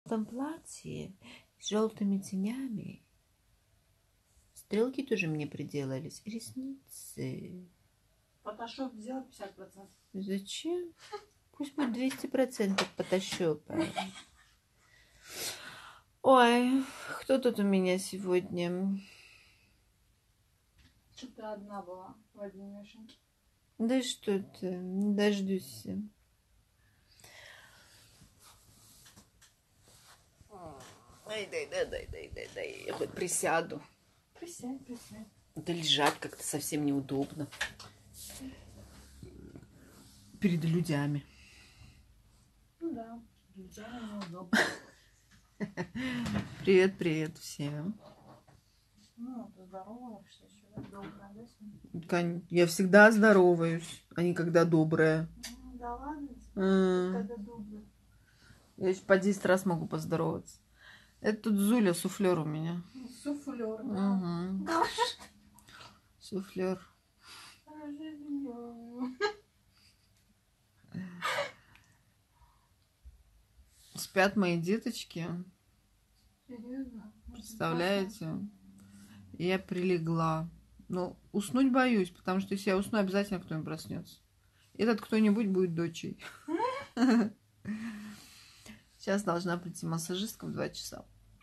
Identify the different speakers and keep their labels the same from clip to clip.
Speaker 1: желтом платье с желтыми тенями. Стрелки тоже мне приделались. И ресницы.
Speaker 2: Фотошоп сделал 50%.
Speaker 1: Зачем? Пусть будет 200% фотошопа. Ой, кто тут у меня сегодня?
Speaker 2: Что ты одна была в одной Мишеньке?
Speaker 1: Да что ты, не дождусь. Дай, я хоть присяду.
Speaker 2: Присядь.
Speaker 1: Да лежать как-то совсем неудобно. Перед людьми.
Speaker 2: Ну да, людям неудобно.
Speaker 1: Привет всем.
Speaker 2: Ну, ты здороваешься еще, да? Добрая, да?
Speaker 1: Я всегда здороваюсь, а не когда добрая.
Speaker 2: Да ладно тебе, когда добрая.
Speaker 1: Я еще по 10 раз могу поздороваться. Это тут Зуля, суфлер у меня.
Speaker 2: Суфлер, да.
Speaker 1: Угу. Суфлер. Спят мои деточки.
Speaker 2: Серьезно?
Speaker 1: Представляете? Я прилегла. Но уснуть боюсь, потому что если я усну, обязательно кто-нибудь проснется. Этот кто-нибудь будет дочей. Сейчас должна прийти массажистка в 2 часа.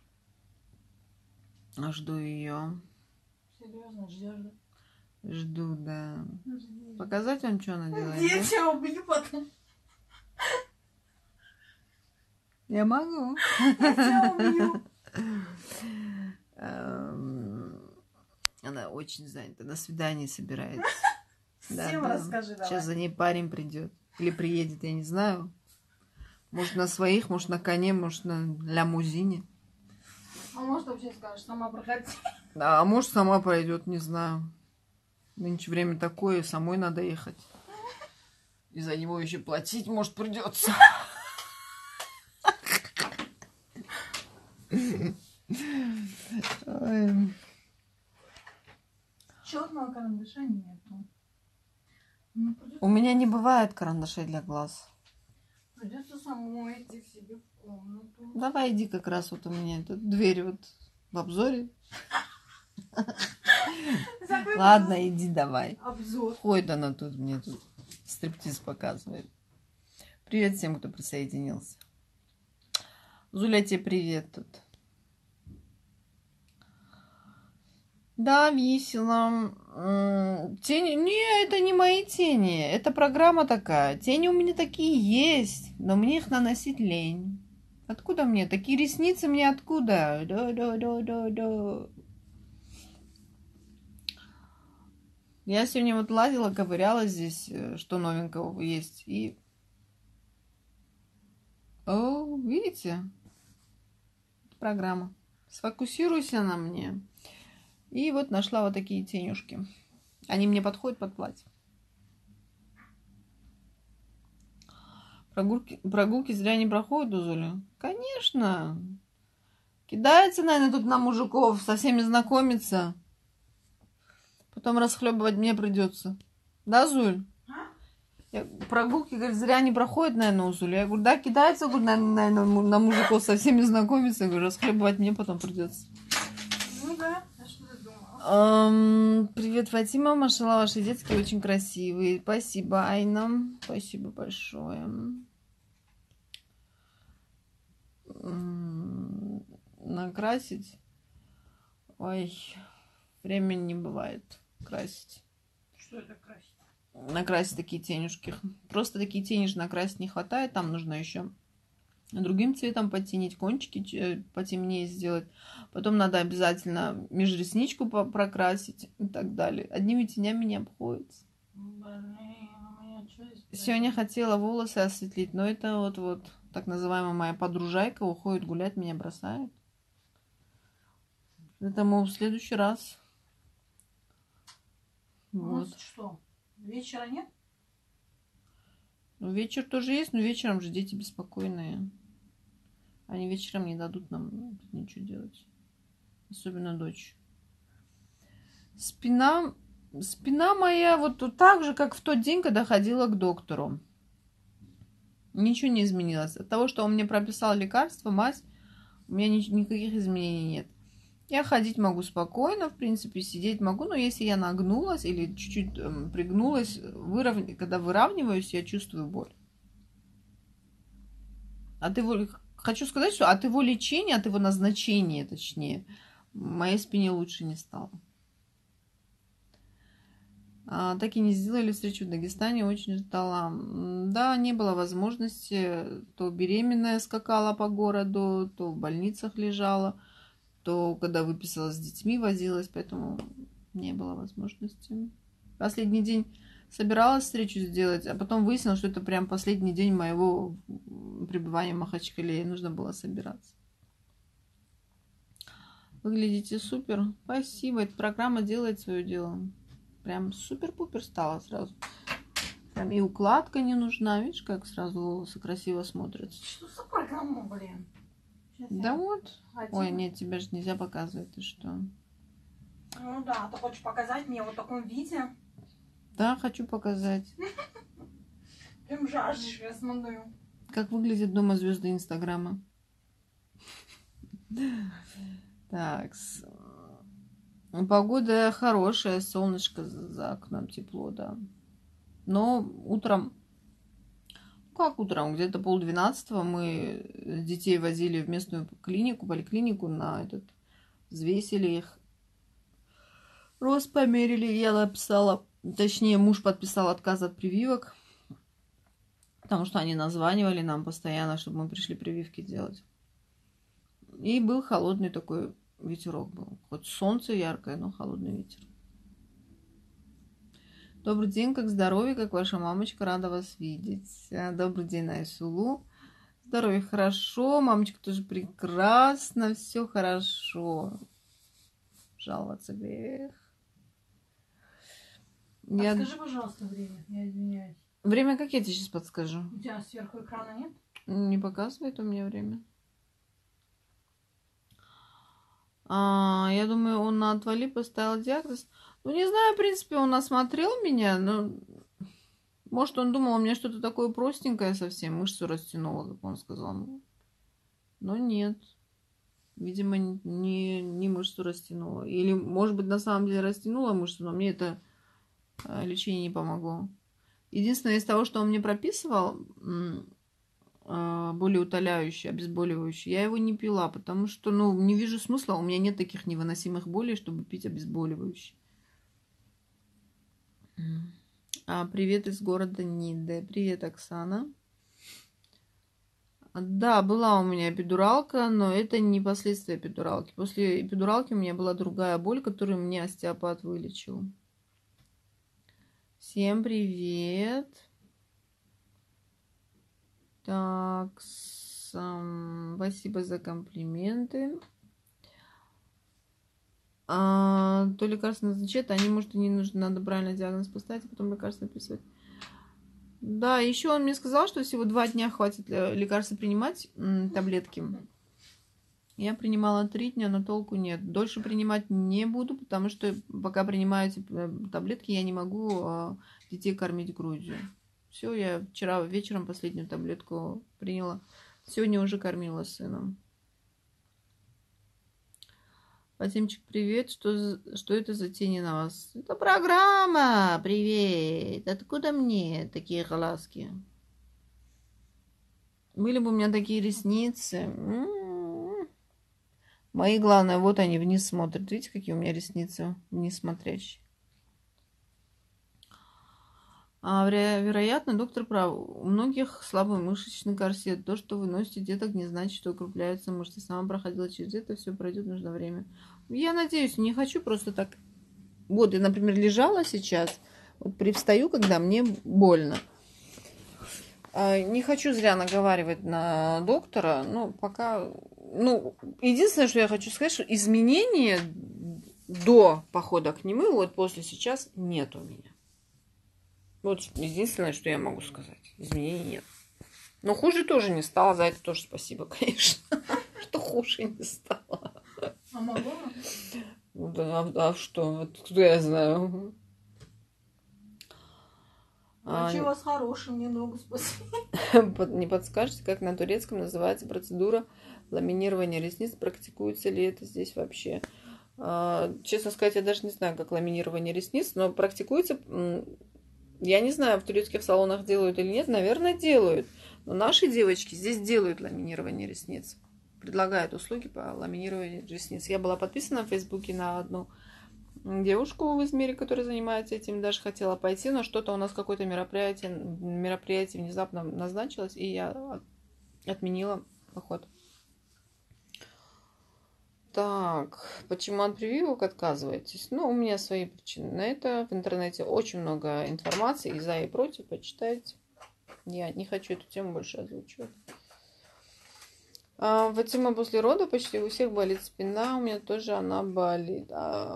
Speaker 1: Жду ее.
Speaker 2: Серьезно, ждешь, да?
Speaker 1: Жду, да. Показать вам, что она делает?
Speaker 2: Я тебя убью потом.
Speaker 1: Я могу.
Speaker 2: Я тебя убью.
Speaker 1: Она очень занята. На свидание собирается.
Speaker 2: Всем расскажи, давай.
Speaker 1: Сейчас за ней парень придет. Или приедет, я не знаю. Может, на своих, может, на коне, может, на лямузине.
Speaker 2: А может, вообще скажешь, сама проходи.
Speaker 1: А может, сама пройдет, не знаю. Нынче время такое, самой надо ехать. И за него еще платить, может, придется.
Speaker 2: Черного карандаша нету.
Speaker 1: У меня не бывает карандашей для глаз.
Speaker 2: Придется самой идти к себе в комнату.
Speaker 1: Давай иди как раз вот у меня. Тут дверь вот в обзоре. Ладно, иди давай.
Speaker 2: Обзор.
Speaker 1: Ходит она тут, мне тут стриптиз показывает. Привет всем, кто присоединился. Зуля, тебе привет тут. Да, весело. Тени... Не, это не мои тени. Это программа такая. Тени у меня такие есть, но мне их наносить лень. Откуда мне? Такие ресницы мне откуда? Да. Я сегодня вот лазила, ковыряла здесь, что новенького есть. И... О, видите? Программа. Сфокусируйся на мне. И вот нашла вот такие тенюшки. Они мне подходят под платье. Прогулки зря не проходят у Зули? Конечно. Кидается, наверное, тут на мужиков, со всеми знакомиться. Потом расхлебывать мне придется. Да, Зуль? Прогулки, говорит, зря не проходят, наверное, у Зули. Я говорю, да, кидается, говорю, наверное, на мужиков со всеми знакомиться. Я говорю, расхлебывать мне потом придется.
Speaker 2: Ну да. А
Speaker 1: привет, Фатима. Машалла, ваши детские очень красивые. Спасибо, Айна. Спасибо большое. Накрасить? Ой, времени не бывает красить.
Speaker 2: Что это красить?
Speaker 1: Накрасить такие тенюшки. Просто такие тени же накрасить не хватает. Там нужно еще другим цветом подтенить, кончики потемнее сделать. Потом надо обязательно межресничку прокрасить и так далее. Одними тенями не обходится. Сегодня хотела волосы осветлить, но это вот так называемая моя подружайка уходит гулять, меня бросает. Это мы в следующий раз.
Speaker 2: Вот. Что? Вечера нет?
Speaker 1: Ну, вечер тоже есть, но вечером же дети беспокойные. Они вечером не дадут нам ничего делать. Особенно дочь. Спина моя вот так же, как в тот день, когда ходила к доктору. Ничего не изменилось. От того, что он мне прописал лекарство, мазь, У меня никаких изменений нет. Я ходить могу спокойно, в принципе, сидеть могу, но если я нагнулась или чуть-чуть пригнулась, когда выравниваюсь, я чувствую боль. Хочу сказать, что от его лечения, от его назначения, точнее, моей спине лучше не стало. Так и не сделали встречу в Дагестане, очень ждала. Да, не было возможности, то беременная скакала по городу, то в больницах лежала, то когда выписалась с детьми, возилась, поэтому не было возможности. Последний день собиралась встречу сделать, а потом выяснилось, что это прям последний день моего пребывания в Махачкале, и нужно было собираться. Выглядите супер. Спасибо, эта программа делает свое дело. Прям супер-пупер стало сразу. Прям и укладка не нужна. Видишь, как сразу волосы красиво смотрятся.
Speaker 2: Что за программа, блин? Сейчас
Speaker 1: да
Speaker 2: я
Speaker 1: вот.
Speaker 2: один.
Speaker 1: Ой, нет, тебя же нельзя показывать. Ты что?
Speaker 2: Ну да, ты хочешь показать мне вот в таком виде?
Speaker 1: Да, хочу показать.
Speaker 2: Прям жаждешь, я смотрю.
Speaker 1: Как выглядит дома звезды Инстаграма. Так. Погода хорошая, солнышко за окном, тепло, да. Но утром, как утром, где-то 11:30 мы детей возили в местную клинику, поликлинику взвесили их. Рост померили, я написала, точнее, муж подписал отказ от прививок, потому что они названивали нам постоянно, чтобы мы пришли прививки делать. И был холодный такой ветерок был. Хоть солнце яркое, но холодный ветер. Добрый день, как здоровье, как ваша мамочка, рада вас видеть. Добрый день, Айсулу. Здоровье хорошо, мамочка тоже прекрасно, все хорошо. Жаловаться грех.
Speaker 2: Подскажи, пожалуйста, время, я извиняюсь.
Speaker 1: Время как я тебе сейчас подскажу?
Speaker 2: У тебя сверху экрана нет?
Speaker 1: Не показывает у меня время. Я думаю, он на отвали поставил диагноз. Ну, не знаю, в принципе, он осмотрел меня, но... Может, он думал, у меня что-то такое простенькое совсем, мышцу растянуло, как он сказал. Но нет. Видимо, не мышцу растянуло. Или, может быть, на самом деле растянула мышцу, но мне это лечение не помогло. Единственное, из того, что он мне прописывал, болеутоляющий, обезболивающий, я его не пила, потому что, не вижу смысла, у меня нет таких невыносимых болей, чтобы пить обезболивающий. Привет из города Ниде. Привет, Оксана. Да, была у меня эпидуралка, но это не последствия эпидуралки. После эпидуралки у меня была другая боль, которую мне остеопат вылечил. Всем привет. Так, спасибо за комплименты. То лекарство назначают, они, может, и не нужно, надо правильно диагноз поставить, а потом лекарство написывать. Да, еще он мне сказал, что всего 2 дня хватит лекарства принимать, таблетки. Я принимала 3 дня, но толку нет. Дольше принимать не буду, потому что пока принимаю эти таблетки, я не могу детей кормить грудью. Все, я вчера вечером последнюю таблетку приняла. Сегодня уже кормила сыном. Вадимчик, привет. Что это за тени на вас? Это программа. Привет. Откуда мне такие глазки? Были бы у меня такие ресницы. Мои, главное, вот они вниз смотрят. Видите, какие у меня ресницы вниз смотрящие? Вероятно, доктор прав. У многих слабый мышечный корсет. То, что вы носите деток, не значит, что укрепляются мышцы. Сама проходила через это, все пройдет, нужно время. Я надеюсь, не хочу просто так. Вот, я, например, лежала сейчас, вот привстаю, когда мне больно. Не хочу зря наговаривать на доктора, пока... единственное, что я хочу сказать, что изменения до похода к нему, вот после сейчас, нет у меня. Вот единственное, что я могу сказать. Изменений нет. Но хуже тоже не стало. За это тоже спасибо, конечно. Что хуже не стало.
Speaker 2: А могло?
Speaker 1: А что? Откуда я знаю?
Speaker 2: Врачи у вас хорошие, мне ногу спасли.
Speaker 1: Не подскажете, как на турецком называется процедура ламинирование ресниц. Практикуется ли это здесь вообще? Честно сказать, я даже не знаю, как ламинирование ресниц, но практикуется. Я не знаю, в турецких салонах делают или нет. Наверное, делают. Но наши девочки здесь делают ламинирование ресниц. Предлагают услуги по ламинированию ресниц. Я была подписана в Фейсбуке на одну девушку в Измире, которая занимается этим. Даже хотела пойти, но что-то у нас какое-то мероприятие внезапно назначилось, и я отменила поход. Так, почему от прививок отказываетесь? Ну, у меня свои причины на это. В интернете очень много информации и за, и против. Почитайте. Я не хочу эту тему больше озвучивать. Фатима, после рода почти у всех болит спина. У меня тоже она болит.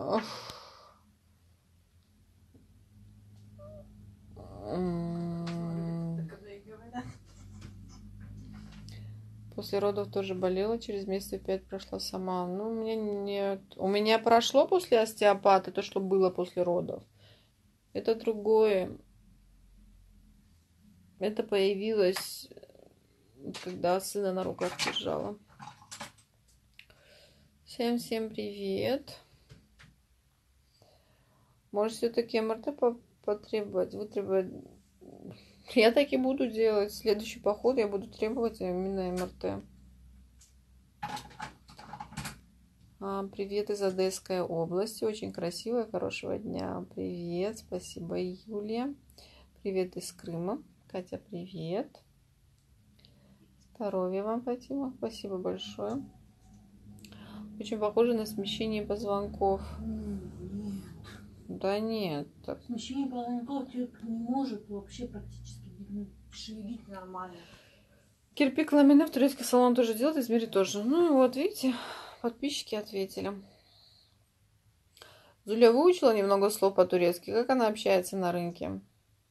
Speaker 1: После родов тоже болела, через месяц опять прошла сама. Ну, у меня нет. У меня прошло после остеопата то, что было после родов. Это другое. Это появилось, когда сына на руках держала. Всем привет. Может, все-таки МРТ потребовать, вытребовать. Я так и буду делать. Следующий поход я буду требовать именно МРТ. Привет из Одесской области. Очень красивая, хорошего дня. Привет. Спасибо, Юлия. Привет из Крыма. Катя, привет. Здоровья вам, Фатима. Спасибо большое. Очень похоже на смещение позвонков.
Speaker 2: Нет.
Speaker 1: Да нет.
Speaker 2: Смещение позвонков человек не может вообще практически шевелить нормально.
Speaker 1: Кирпик ламинат в турецкий салон тоже делают, в Измире тоже. Ну вот, видите, подписчики ответили. Зуля выучила немного слов по-турецки. Как она общается на рынке?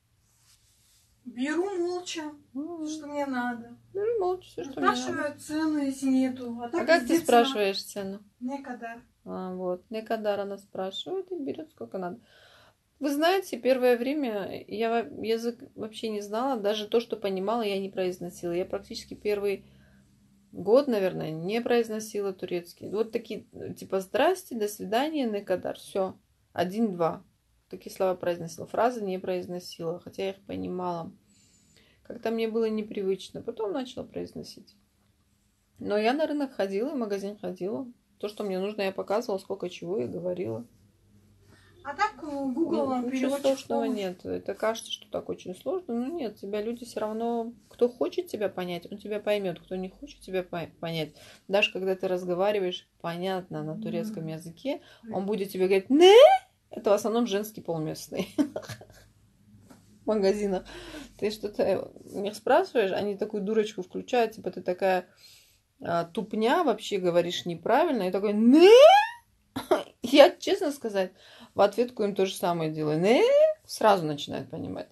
Speaker 2: Беру молча, что мне надо.
Speaker 1: Беру молча, все, что мне надо.
Speaker 2: Спрашиваю цену, если нету.
Speaker 1: А как ты спрашиваешь цену?
Speaker 2: Некадар.
Speaker 1: Вот, Некадар она спрашивает и берет сколько надо. Вы знаете, первое время я язык вообще не знала. Даже то, что понимала, я не произносила. Я практически первый год, наверное, не произносила турецкий. Вот такие, типа, здрасте, до свидания, Некадар. Все. 1-2. Такие слова произносила. Фразы не произносила, хотя я их понимала. Как-то мне было непривычно. Потом начала произносить. Но я на рынок ходила, в магазин ходила. То, что мне нужно, я показывала, сколько чего я говорила.
Speaker 2: А так Google вам
Speaker 1: Ничего сложного нет. Это кажется, что так очень сложно, но нет. Тебя люди все равно... Кто хочет тебя понять, он тебя поймет. Кто не хочет тебя понять, даже когда ты разговариваешь понятно на турецком языке, он будет тебе говорить «не». Это в основном женский пол местный. В магазинах. Ты что-то у них спрашиваешь, они такую дурочку включают, типа ты такая тупня, вообще говоришь неправильно. И такой «не». Я, честно сказать, в ответку им то же самое делаю. «Не». Сразу начинают понимать.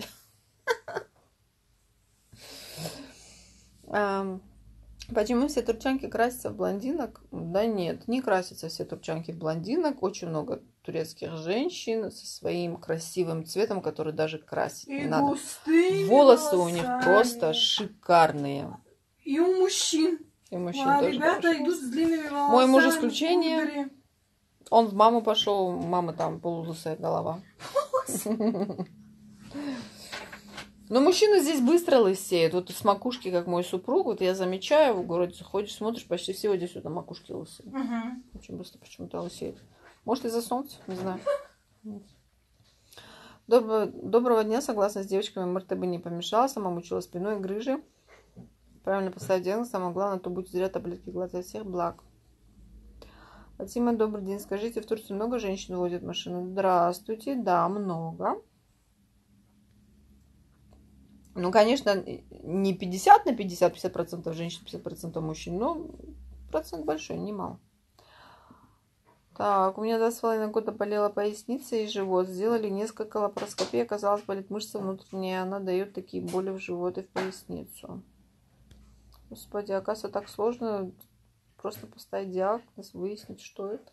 Speaker 1: Почему все турчанки красятся в блондинок? Да нет, не красятся все турчанки в блондинок. Очень много турецких женщин со своим красивым цветом, который даже красить не надо. Волосы у них просто шикарные.
Speaker 2: И у мужчин.
Speaker 1: И мужчин тоже
Speaker 2: ребята
Speaker 1: хорошо.
Speaker 2: идут с длинными волосами.
Speaker 1: Мой муж исключение. Он в маму пошел, мама там полулысая голова. Но мужчины здесь быстро лысеют. Вот с макушки, как мой супруг, вот я замечаю, в городе ходишь, смотришь, почти все здесь вот на макушке лысеют. Очень быстро почему-то лысеют. Может, из-за солнца? Не знаю. Доброго дня. Согласна с девочками, МРТ бы не помешала. Сама мучила спиной, грыжи. Правильно поставить диагноз. Самое главное, то будет зря таблетки глотать. Всех благ. Фатима, добрый день. Скажите, в Турции много женщин водят машину? Здравствуйте. Да, много. Ну, конечно, не 50 на 50, 50% женщин, 50% мужчин, но процент большой, немало. Так, у меня 2,5 года болела поясница и живот. Сделали несколько лапароскопий, оказалось, болит мышца внутренняя. Она дает такие боли в живот и в поясницу. Господи, оказывается, так сложно просто поставить диагноз, выяснить, что это.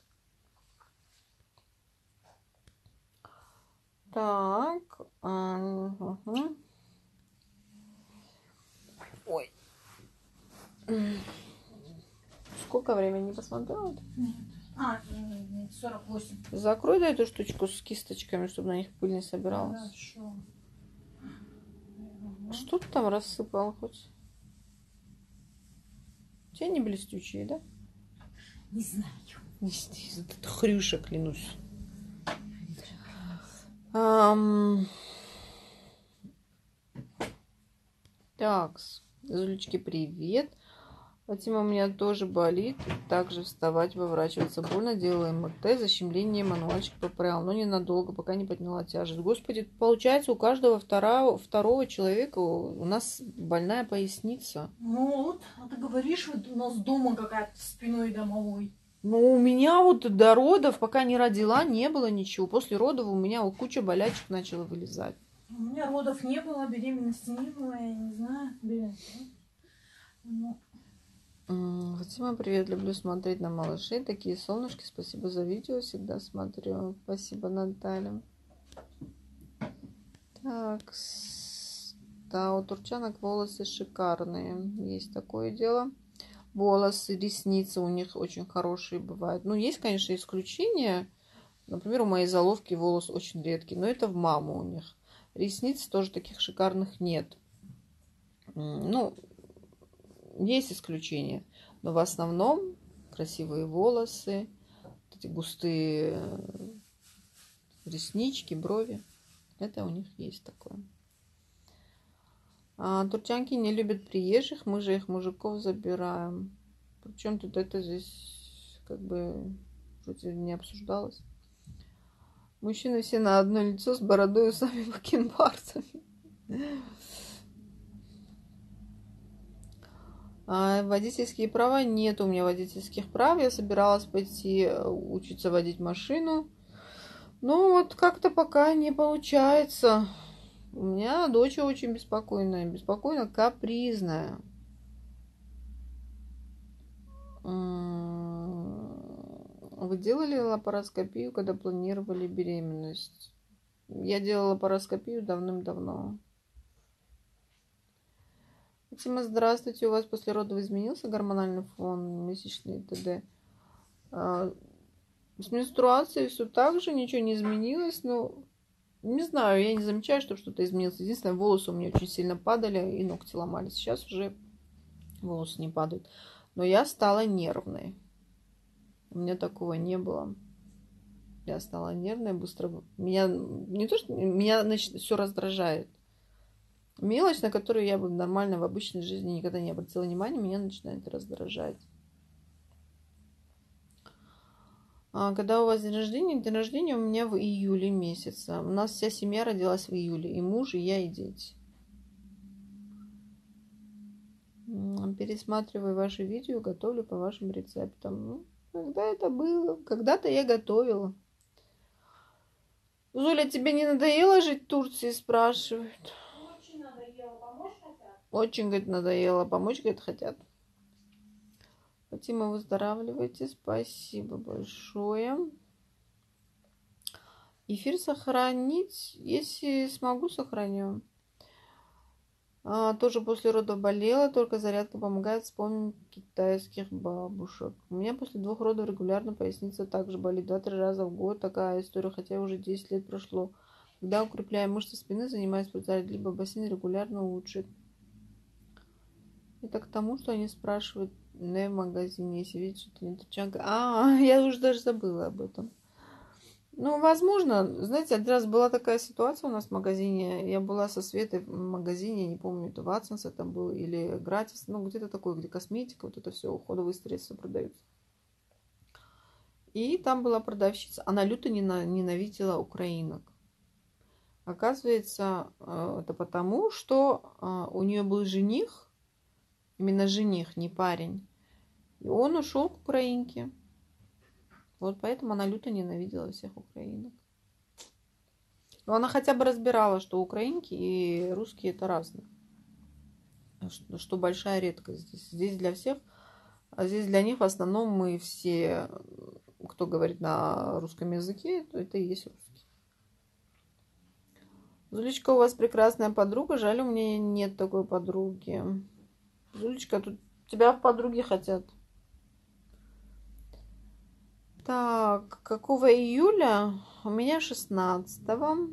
Speaker 1: Так. Угу. Ой. Сколько времени, не посмотрела?
Speaker 2: Нет. 48.
Speaker 1: Закрой да эту штучку с кисточками, чтобы на них пыль не собиралась.
Speaker 2: Хорошо.
Speaker 1: Что ты там рассыпал хоть? Те не блестючие, да?
Speaker 2: Не знаю.
Speaker 1: Это хрюша, клянусь. Так, Зулечки, привет. Фатима, у меня тоже болит. Также вставать, выворачиваться больно. Делала МРТ, защемление, мануальчик поправил. Но ненадолго, пока не подняла тяжесть. Господи, получается, у каждого второго человека у нас больная поясница.
Speaker 2: Ну вот, а ты говоришь, вот у нас дома какая-то спиной домовой.
Speaker 1: Ну, у меня вот до родов, пока не родила, не было ничего. После родов у меня вот куча болячек начала вылезать.
Speaker 2: У меня родов не было, беременности не было, я не знаю. Ну.
Speaker 1: Фатима, привет, люблю смотреть на малышей. Такие солнышки, спасибо за видео, всегда смотрю. Спасибо, Наталья. Так, да, у турчанок волосы шикарные. Есть такое дело. Волосы, ресницы у них очень хорошие бывают. Ну, есть, конечно, исключения. Например, у моей заловки волос очень редкий, но это в маму у них. Ресниц тоже таких шикарных нет. Ну, есть исключения. Но в основном красивые волосы, эти густые реснички, брови. Это у них есть такое. Турчанки не любят приезжих, мы же их мужиков забираем. Причем тут это здесь как бы вроде не обсуждалось. Мужчины все на одно лицо с бородой, усами, бакенбардами. Водительские права нет у меня водительских прав. Я собиралась пойти учиться водить машину. Но вот как-то пока не получается. У меня дочь очень беспокойная. Беспокойно капризная. Вы делали лапароскопию, когда планировали беременность? Я делала лапароскопию давным-давно. Тима, здравствуйте. У вас после родов изменился гормональный фон, месячный т.д.? С менструацией все так же, ничего не изменилось. Но не знаю, я не замечаю, чтобы что-то изменилось. Единственное, волосы у меня очень сильно падали и ногти ломались. Сейчас уже волосы не падают. Но я стала нервной. У меня такого не было. Я стала нервной быстро. Меня не то, что меня, значит, все раздражает. Мелочь, на которую я бы нормально в обычной жизни никогда не обратила внимания, меня начинает раздражать. Когда у вас день рождения? День рождения у меня в июле месяце. У нас вся семья родилась в июле. И муж, и я, и дети. Пересматриваю ваши видео, готовлю по вашим рецептам. Ну, когда это было? Когда-то я готовила. Зуля, тебе не надоело жить в Турции, спрашивают?
Speaker 2: Очень надоело, помочь хотят?
Speaker 1: Очень, говорит, надоело. Помочь, говорит, хотят. Фатима, выздоравливайте. Спасибо большое. Эфир сохранить. Если смогу, сохраню. Тоже после родов болела, только зарядка помогает вспомнить китайских бабушек. У меня после 2 родов регулярно поясница также болит 2-3 раза в год. Такая история, хотя уже 10 лет прошло. Когда укрепляю мышцы спины, занимаюсь спортзалом, либо бассейн регулярно улучшит. Это к тому, что они спрашивают в магазине, если видят, что ты не турчанка. Я уже даже забыла об этом. Ну, возможно, знаете, один раз была такая ситуация у нас в магазине. Я была со Светой в магазине, не помню, это Ватсонс это был или Гратис, ну, где-то такое, где косметика, вот это все, уходовые средства продаются. И там была продавщица, она люто ненавидела украинок. Оказывается, это потому, что у нее был жених, именно жених, не парень, и он ушел к украинке. Вот поэтому она люто ненавидела всех украинок. Но она хотя бы разбирала, что украинки и русские это разные. Что большая редкость здесь. Здесь для всех, а здесь для них в основном мы все, кто говорит на русском языке, то это и есть русский. Зулечка, у вас прекрасная подруга. Жаль, у меня нет такой подруги. Зулечка, тут тебя в подруги хотят. Так, какого июля? У меня 16-го.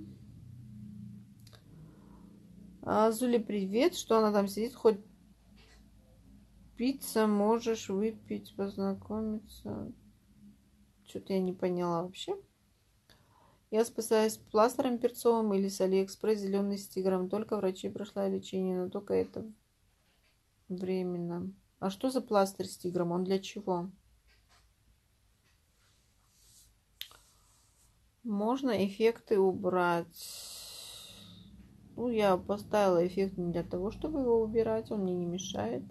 Speaker 1: Зуля, привет. Что она там сидит? Хоть пицца можешь выпить, познакомиться. Что-то я не поняла вообще. Я спасаюсь пластырем перцовым или с Алиэкспресс зеленый с тигром. Только врачи прошла лечение, но только это временно. А что за пластырь с тигром? Он для чего? Можно эффекты убрать. Ну, я поставила эффект не для того, чтобы его убирать. Он мне не мешает.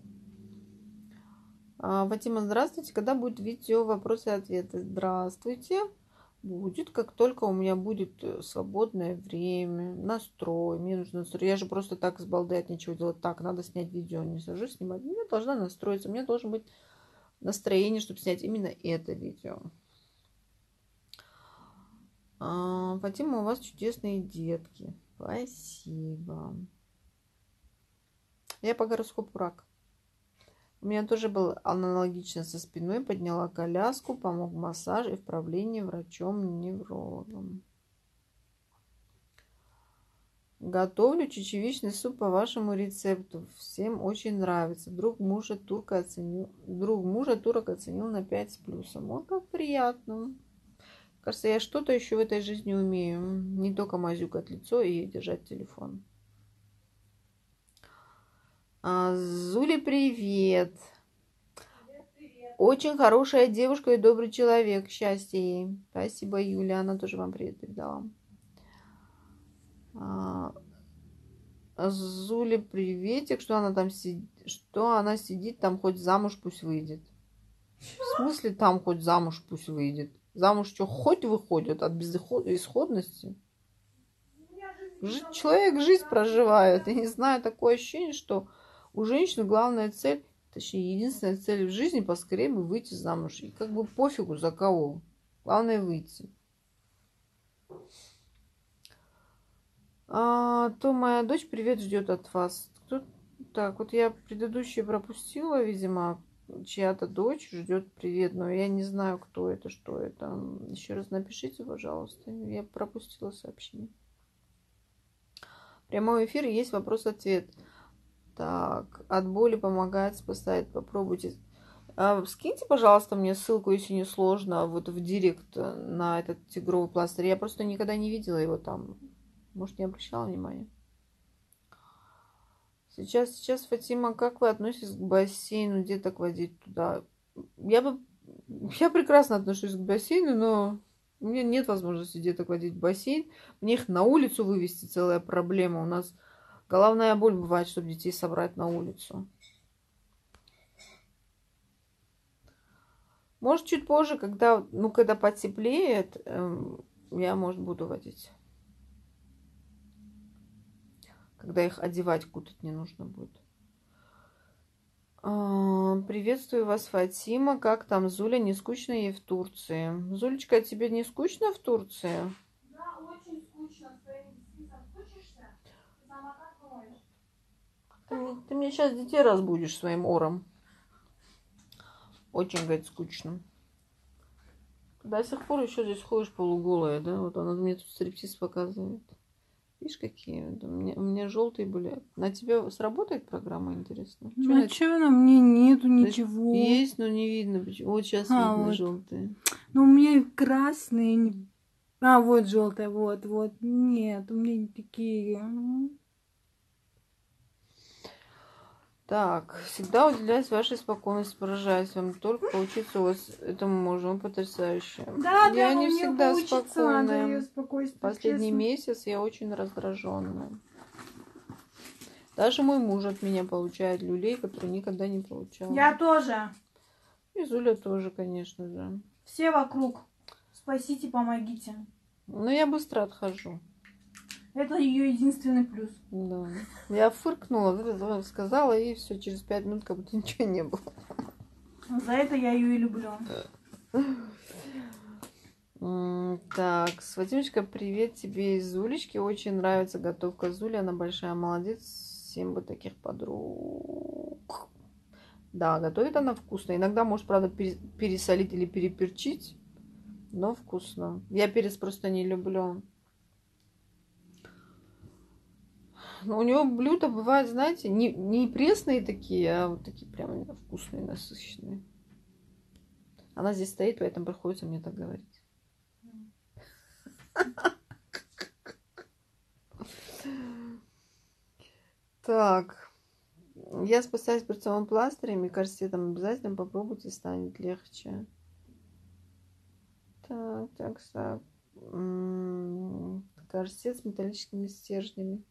Speaker 1: Фатима, здравствуйте. Когда будет видео вопросы и ответы? Здравствуйте. Будет, как только у меня будет свободное время, настрой. Мне нужно настрой. Я же просто так с балды от нечего делать. Так, надо снять видео. Не сажусь снимать. Я должна настроиться. У меня должно быть настроение, чтобы снять именно это видео. Фатима, у вас чудесные детки. Спасибо. Я по гороскопу рак. У меня тоже был аналогично со спиной. Подняла коляску, помог массаж и вправление врачом-неврологом. Готовлю чечевичный суп по вашему рецепту. Всем очень нравится. Друг мужа турок оценил на 5 с плюсом. О, как приятно. Кажется, я что-то еще в этой жизни умею. Не только мазюкать лицо и держать телефон. Зуля, привет. Привет. Очень хорошая девушка и добрый человек. Счастья ей. Спасибо, Юля. Она тоже вам привет передала. Зуля, приветик. Что она там сидит? Что она сидит там, хоть замуж пусть выйдет. В смысле там хоть замуж пусть выйдет? Замуж что, хоть выходит от безысходности? Человек жизнь проживает. Я не знаю, такое ощущение, что у женщины главная цель, точнее, единственная цель в жизни поскорее бы выйти замуж. И как бы пофигу за кого. Главное выйти. То моя дочь привет ждет от вас. Так, вот я предыдущие пропустила, видимо, чья-то дочь ждет привет, но я не знаю, кто это, что это. Еще раз напишите, пожалуйста. Я пропустила сообщение. Прямой эфир, есть вопрос-ответ. Так, от боли помогает, спасает. Попробуйте. Скиньте, пожалуйста, мне ссылку, если не сложно, вот в директ на этот тигровый пластырь. Я просто никогда не видела его там. Может, не обращала внимания. Сейчас, Фатима, как вы относитесь к бассейну, деток водить туда? Я прекрасно отношусь к бассейну, но у меня нет возможности деток водить в бассейн. Мне их на улицу вывести целая проблема. У нас головная боль бывает, чтобы детей собрать на улицу. Может, чуть позже, когда потеплеет, я, может, буду водить. Когда их одевать, кутать не нужно будет. Приветствую вас, Фатима. Как там, Зуля? Не скучно ей в Турции? Зулечка, тебе не скучно в Турции?
Speaker 2: Да, очень скучно. С твоим списом скучишься? Ты сама как думаешь?
Speaker 1: Ты мне сейчас детей разбудишь своим ором. Очень, говорит, скучно. До сих пор еще здесь ходишь полуголая, да? Вот она мне тут стриптиз показывает. Видишь, какие? У меня желтые были. На тебя сработает программа, интересно?
Speaker 2: На что на мне нету ничего?
Speaker 1: Есть, но не видно. Вот сейчас видно
Speaker 2: вот.
Speaker 1: желтые.
Speaker 2: Ну, у меня красные. Вот желтая, вот. Нет, у меня не такие.
Speaker 1: Так, всегда уделяюсь вашей спокойности, поражаюсь вам. Только поучиться у вас этому можно, потрясающе.
Speaker 2: Да,
Speaker 1: я не
Speaker 2: у нее
Speaker 1: всегда
Speaker 2: спокойная.
Speaker 1: Последний месяц я очень раздраженная. Даже мой муж от меня получает люлей, который никогда не получал.
Speaker 2: Я тоже.
Speaker 1: И Зуля тоже, конечно же.
Speaker 2: Все вокруг. Спасите, помогите.
Speaker 1: Но я быстро отхожу.
Speaker 2: Это ее единственный плюс.
Speaker 1: Да. Я фыркнула, сказала, и все, через 5 минут как будто ничего не было.
Speaker 2: За это я ее и люблю.
Speaker 1: Так, Вадимочка, привет тебе из Зулечки. Очень нравится готовка Зули. Она большая молодец. Всем бы таких подруг. Да, готовит она вкусно. Иногда может, правда, пересолить или переперчить. но вкусно. Я перец просто не люблю. Но у него блюда бывают, знаете, не пресные такие, а вот такие прям вкусные, насыщенные. Она здесь стоит, поэтому приходится мне так говорить. Так. Я спасаюсь перцовым пластырем и корсетом. Обязательно попробуйте, станет легче. Так. Корсет с металлическими стержнями.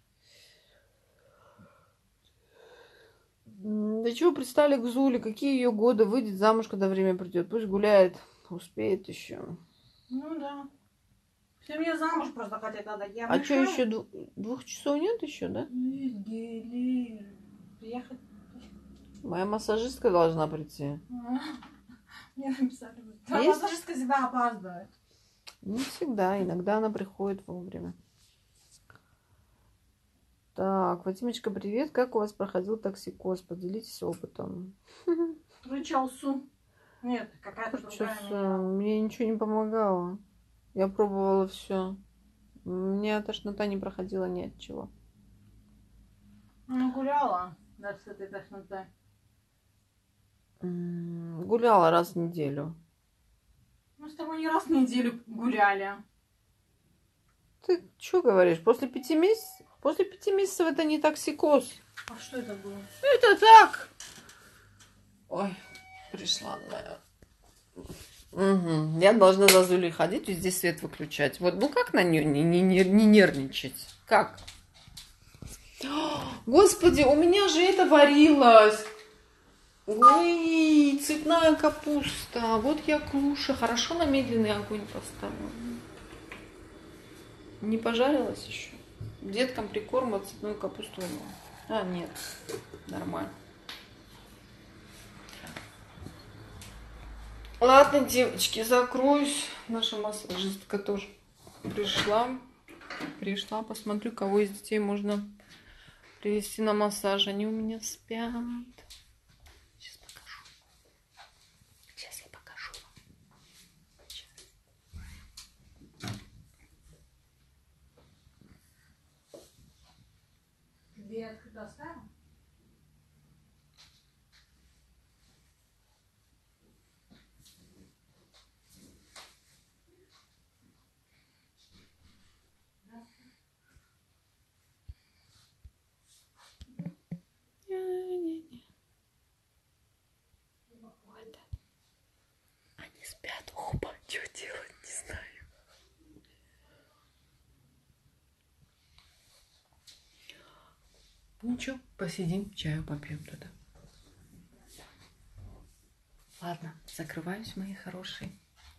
Speaker 1: Да чего пристали к Зуле? Какие ее годы? Выйдет замуж, когда время придет. Пусть гуляет. Успеет еще.
Speaker 2: Ну да. Все мне замуж просто хотят отдать. Я
Speaker 1: А что, еще 2 часов нет еще, да?
Speaker 2: Приехать.
Speaker 1: Моя массажистка должна прийти.
Speaker 2: Мне написали.
Speaker 1: Есть?
Speaker 2: Массажистка всегда опаздывает.
Speaker 1: Не всегда. Иногда она приходит вовремя. Так, Вадимочка, привет. Как у вас проходил токсикоз? Поделитесь опытом.
Speaker 2: Рычалсу. Нет, какая-то другая
Speaker 1: Мне ничего не помогало. Я пробовала все. Мне тошнота не проходила ни от чего.
Speaker 2: Ну, гуляла, да, с этой тошнотой.
Speaker 1: Гуляла раз в неделю.
Speaker 2: Мы с тобой не раз в неделю гуляли.
Speaker 1: Ты что говоришь? После 5 месяцев? После 5 месяцев это не токсикоз.
Speaker 2: А что это было?
Speaker 1: Это так. Ой, пришла моя. Угу. Я должна за Зулей ходить, везде свет выключать. Вот, ну как на нее не нервничать? Как? Господи, у меня же это варилось. Ой, цветная капуста. Вот я куша. Хорошо на медленный огонь поставила. Не пожарилась еще? Деткам прикорм от цветную капусту. А, нет. Нормально. Ладно, девочки, закроюсь. Наша массажистка тоже пришла. Посмотрю, кого из детей можно привести на массаж. Они у меня спят. Сейчас покажу. Сейчас я покажу вам.
Speaker 2: Дверь открыто оставила?
Speaker 1: Вот. Они спят оба. Что делать, не знаю. Ничего, посидим, чаю попьем туда. Ладно, закрываюсь, мои хорошие.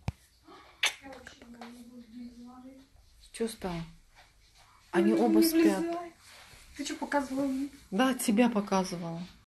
Speaker 1: Что стало? Они оба спят.
Speaker 2: Ты что показывала?
Speaker 1: Да, тебя показывала.